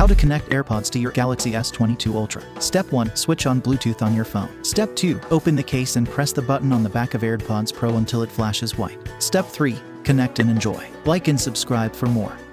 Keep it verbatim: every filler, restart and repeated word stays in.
How to connect AirPods to your Galaxy S twenty-two Ultra. Step one. Switch on Bluetooth on your phone. Step two. Open the case and press the button on the back of AirPods Pro until it flashes white. Step three. Connect and enjoy. Like and subscribe for more.